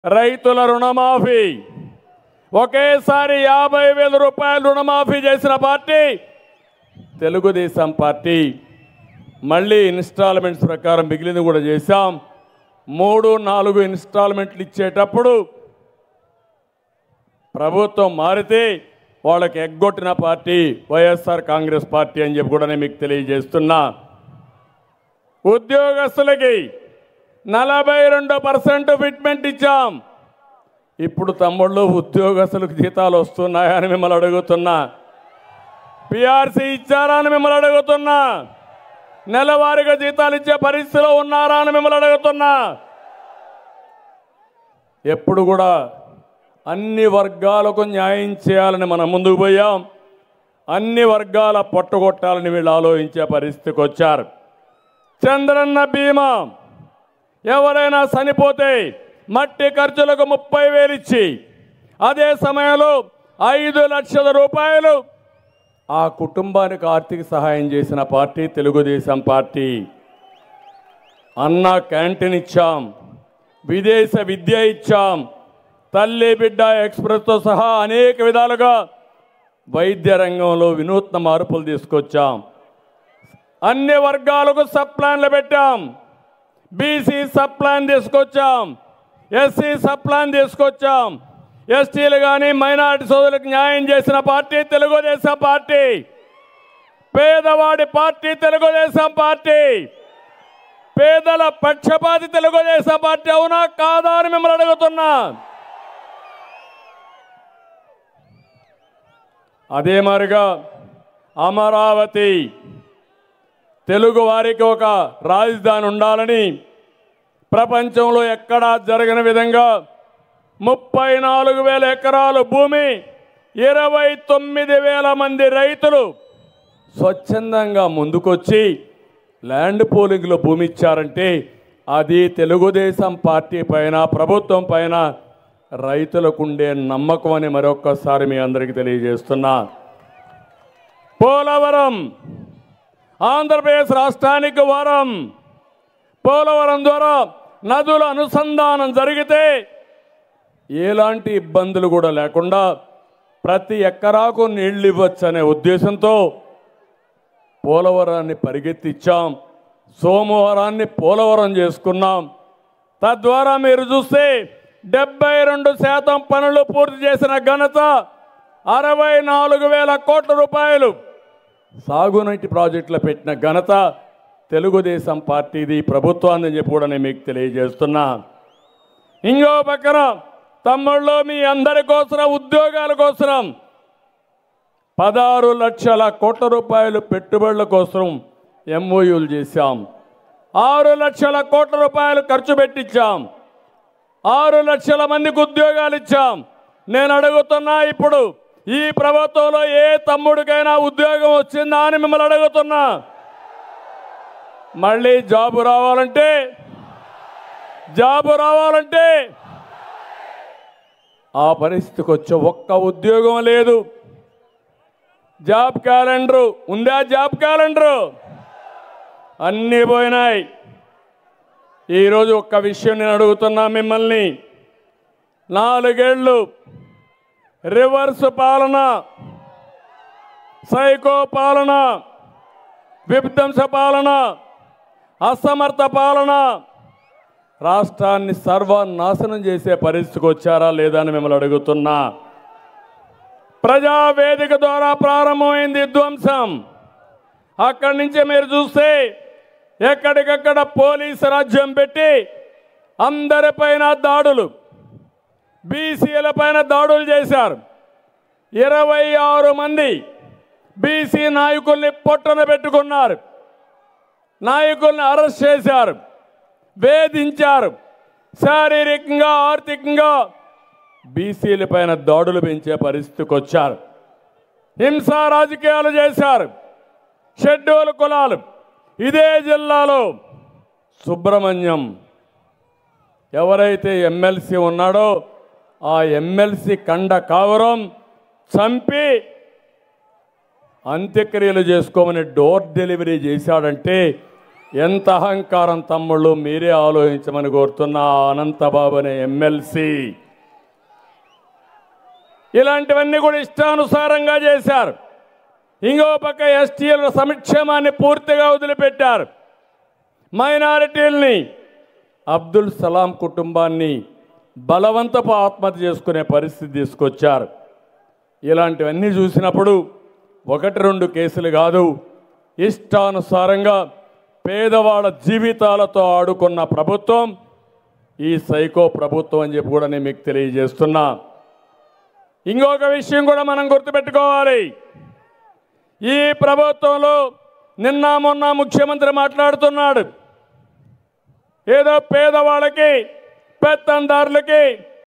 రైతుల రుణమాఫీ ఒకేసారి 50,000 రూపాయలు రుణమాఫీ చేసిన పార్టీ తెలుగుదేశం పార్టీ. మళ్ళీ ఇన్స్టాల్మెంట్స్ ప్రకారం మిగిలింది కూడా చేశాం. 3-4 ఇన్స్టాల్మెంట్లు ఇచ్చేటప్పుడు ప్రభుత్వం మారితే వాళ్ళకి ఎగ్గొట్టిన పార్టీ వైఎస్ఆర్ కాంగ్రెస్ పార్టీ అని చెప్పి కూడా నేను మీకు తెలియజేస్తున్నా. ఉద్యోగస్తులకి 42% ఫిట్మెంట్ ఇచ్చాం. ఇప్పుడు తమ్ముళ్ళు ఉద్యోగస్తులకు జీతాలు వస్తున్నాయా అని మిమ్మల్ని అడుగుతున్నా. పిఆర్సీ ఇచ్చారా అని మిమ్మల్ని అడుగుతున్నా. నెలవారీగా జీతాలు ఇచ్చే పరిస్థితిలో ఉన్నారా అని మిమ్మల్ని అడుగుతున్నా. ఎప్పుడు కూడా అన్ని వర్గాలకు న్యాయం చేయాలని మనం ముందుకు పోయాం. అన్ని వర్గాల పొట్టగొట్టాలని వీళ్ళు ఆలోచించే పరిస్థితికి వచ్చారు. చంద్రన్న బీమా ఎవరైనా చనిపోతే మట్టి ఖర్చులకు 30,000 ఇచ్చి అదే సమయంలో 5 లక్షల రూపాయలు ఆ కుటుంబానికి ఆర్థిక సహాయం చేసిన party Telugu Desam party. Anna canteen ఇచ్చాం, విదేశ విద్య ఇచ్చాం, తల్లి బిడ్డ ఎక్స్ప్రెస్తో సహా అనేక విధాలుగా వైద్య రంగంలో వినూత్న మార్పులు తీసుకొచ్చాం. అన్ని వర్గాలకు సబ్ ప్లాన్లు పెట్టాం. బీసీ సబ్ ప్లాన్ తీసుకొచ్చాం, ఎస్సీ సబ్ ప్లాన్ తీసుకొచ్చాం. ఎస్టీలు కానీ మైనారిటీ సోదరులకు న్యాయం చేసిన పార్టీ తెలుగుదేశం పార్టీ. పేదవాడి పార్టీ తెలుగుదేశం పార్టీ. పేదల పక్షపాతి తెలుగుదేశం పార్టీ. అవునా కాదా అని మిమ్మల్ని అడుగుతున్నా. అదే మరిగా అమరావతి తెలుగు వారికి ఒక రాజధాని ఉండాలని ప్రపంచంలో ఎక్కడా జరగని విధంగా 34,000 ఎకరాలు భూమి, 29,000 మంది రైతులు స్వచ్ఛందంగా ముందుకొచ్చి ల్యాండ్ పోలింగ్లో భూమి ఇచ్చారంటే అది తెలుగుదేశం పార్టీ పైన, ప్రభుత్వం పైన రైతులకు ఉండే నమ్మకం అని మరొక్కసారి మీ అందరికీ తెలియజేస్తున్నా. పోలవరం ఆంధ్రప్రదేశ్ రాష్ట్రానికి వరం. పోలవరం ద్వారా నదుల అనుసంధానం జరిగితే ఎలాంటి ఇబ్బందులు కూడా లేకుండా ప్రతి ఎకరాకు నీళ్లు ఇవ్వచ్చు అనే ఉద్దేశంతో పోలవరాన్ని పరిగెత్తిచ్చాం. సోమవారాన్ని పోలవరం చేసుకున్నాం. తద్వారా మీరు చూస్తే 72% పనులు పూర్తి చేసిన ఘనత, 64,000 కోట్ల రూపాయలు సాగునీటి ప్రాజెక్టులు పెట్టిన ఘనత తెలుగుదేశం పార్టీది, ప్రభుత్వాన్ని చెప్పి కూడా నేను మీకు తెలియజేస్తున్నా. ఇంకో పక్కన తమ్ముళ్ళు మీ అందరి కోసం, ఉద్యోగాల కోసం 16 లక్షల కోట్ల రూపాయలు పెట్టుబడుల కోసం ఎంఓయూలు చేశాం. 6 లక్షల కోట్ల రూపాయలు ఖర్చు పెట్టించాం. 6 లక్షల మందికి ఉద్యోగాలు ఇచ్చాం. నేను అడుగుతున్నా, ఇప్పుడు ఈ ప్రభుత్వంలో ఏ తమ్ముడికైనా ఉద్యోగం వచ్చిందా అని మిమ్మల్ని అడుగుతున్నా. మళ్ళీ జాబు రావాలంటే ఆ పరిస్థితికి వచ్చే ఒక్క ఉద్యోగం లేదు. జాబ్ క్యాలెండరు ఉందా? జాబ్ క్యాలెండరు అన్నీ పోయినాయి. ఈరోజు ఒక్క విషయం నేను అడుగుతున్నా మిమ్మల్ని. 4 ఏళ్ళు రివర్స్ పాలన, సైకో పాలన, విధ్వంస పాలన, అసమర్థ పాలన, రాష్ట్రాన్ని సర్వనాశనం చేసే పరిస్థితికి వచ్చారా లేదా అని మిమ్మల్ని అడుగుతున్నా. ప్రజావేదిక ద్వారా ప్రారంభమైంది ధ్వంసం. అక్కడి నుంచి మీరు చూస్తే ఎక్కడికక్కడ పోలీసు రాజ్యం పెట్టి అందరిపైన దాడులు, బీసీల పైన దాడులు చేశారు. 26 మంది బీసీ నాయకుల్ని పొట్టన పెట్టుకున్నారు. నాయకుల్ని అరెస్ట్ చేశారు, వేధించారు. శారీరకంగా, ఆర్థికంగా బీసీల పైన దాడులు పెంచే పరిస్థితికి వచ్చారు. హింసా రాజకీయాలు చేశారు. షెడ్యూల్ కులాలు. ఇదే జిల్లాలో సుబ్రహ్మణ్యం ఎవరైతే ఎమ్మెల్సీ ఉన్నాడో ఆ ఎమ్మెల్సీ కండ కావరం చంపి అంత్యక్రియలు చేసుకోమని డోర్ డెలివరీ చేశాడంటే ఎంత అహంకారం తమ్ముళ్ళు, మీరే ఆలోచించమని కోరుతున్నా. అనంతబాబు అనే ఎమ్మెల్సీ ఇలాంటివన్నీ కూడా ఇష్టానుసారంగా చేశారు. ఇంకో పక్క ఎస్టీల సంక్షేమాన్ని పూర్తిగా వదిలిపెట్టారు. మైనారిటీల్ని, అబ్దుల్ సలాం కుటుంబాన్ని బలవంతపు ఆత్మహత్య చేసుకునే పరిస్థితి తీసుకొచ్చారు. ఇలాంటివన్నీ చూసినప్పుడు 1-2 కేసులు కాదు, ఇష్టానుసారంగా పేదవాళ్ళ జీవితాలతో ఆడుకున్న ప్రభుత్వం ఈ సైకో ప్రభుత్వం అని చెప్పి కూడా నేను మీకు తెలియజేస్తున్నా. ఇంకొక విషయం కూడా మనం గుర్తుపెట్టుకోవాలి. ఈ ప్రభుత్వంలో నిన్న మొన్న ముఖ్యమంత్రి మాట్లాడుతున్నాడు, ఏదో పేదవాళ్ళకి, పెత్తందారులకి